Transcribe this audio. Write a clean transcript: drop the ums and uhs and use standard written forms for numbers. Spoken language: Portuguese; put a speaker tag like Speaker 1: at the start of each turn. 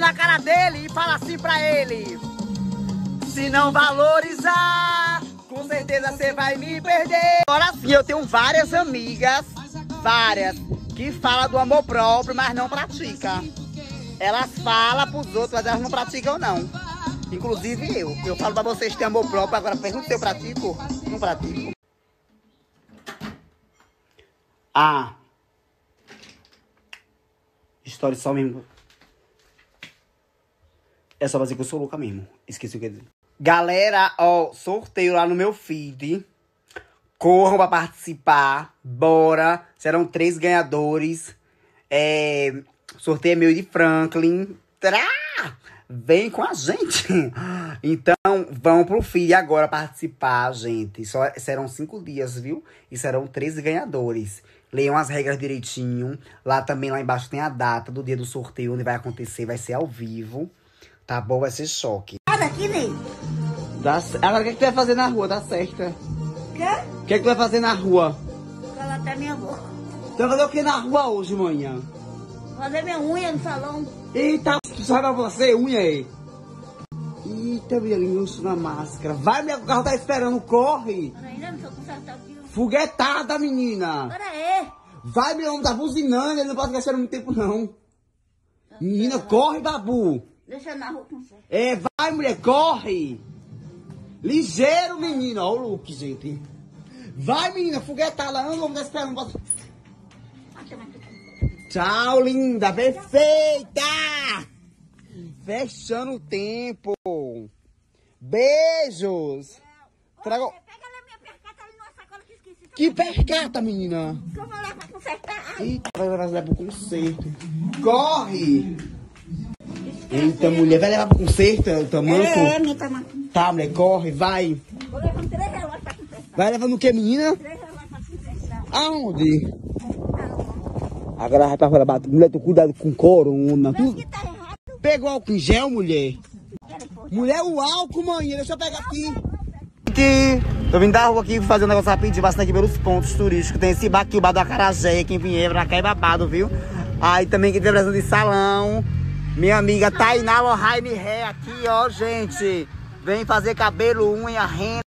Speaker 1: na cara dele e fala assim pra ele: se não valorizar, com certeza você vai me perder. Agora sim, eu tenho várias amigas, que falam do amor próprio, mas não praticam. Elas falam pros outros, mas elas não praticam não. Inclusive eu falo pra vocês que tem amor próprio, agora pergunta se eu pratico. Não pratico. Ah. História só mesmo. É só fazer que eu sou louca mesmo. Esqueci o que dizer. Galera, ó, sorteio lá no meu feed. Corram pra participar. Bora. Serão 3 ganhadores. Sorteio é meu de Franklin. Vem com a gente. Então, vão pro feed agora participar, gente. Serão 5 dias, viu? E serão 3 ganhadores. Leiam as regras direitinho. Lá também, lá embaixo, tem a data do dia do sorteio, onde vai acontecer. Vai ser ao vivo. Tá bom? Vai ser choque.
Speaker 2: Olha aqui, Ney.
Speaker 1: Agora, o que tu vai fazer na rua? Dá certo.
Speaker 2: Quê?
Speaker 1: O que tu vai fazer na rua?
Speaker 2: Cala até minha boca.
Speaker 1: Tu vai fazer o que na rua hoje, manhã?
Speaker 2: Fazer minha unha no salão.
Speaker 1: Eita, tu sabe pra você, unha aí. Eita, minha língua na máscara. Vai, o carro tá esperando, corre.
Speaker 2: Pera aí, não tô consertando aqui.
Speaker 1: Foguetada, menina.
Speaker 2: Pera aí.
Speaker 1: Vai, meu homem, tá buzinando, ele não pode ficar esperando muito tempo, não. Menina, corre, babu.
Speaker 2: Deixa eu na rua com você.
Speaker 1: Vai, mulher, corre. Ligeiro, menina. Olha o look, gente. Vai, menina, foguetada, não vamos ficar esperando. Tchau, linda, perfeita. Fechando o tempo. Beijos. Traga...
Speaker 2: Pega lá minha percata ali numa sacola que esqueci.
Speaker 1: Que percata, menina?
Speaker 2: Que eu vou lá pra consertar.
Speaker 1: Eita, vai levar pro conserto. Corre. Eita, mulher, vai levar pro conserto o tamanco?
Speaker 2: Minha tamanco.
Speaker 1: Tá, mulher, corre, vai.
Speaker 2: Vou levar 3 relógios pra consertar.
Speaker 1: Vai levando o que, menina?
Speaker 2: 3 relógios pra consertar.
Speaker 1: Aonde? Agora vai pra fora, mulher, tu cuidado com corona.
Speaker 2: Mas que tá errado.
Speaker 1: Pegou álcool em gel, mulher? Mulher, o álcool, mãe, deixa eu pegar aqui. Tô vindo da rua aqui fazer um negócio rapidinho, passando aqui pelos pontos turísticos. Tem esse bar aqui, o bar do Acarajé, quem vier pra cá é babado, viu? Aí também quem tem presença de salão. Minha amiga Tainá Lohane Ré aqui, ó, gente. Vem fazer cabelo, unha, renda.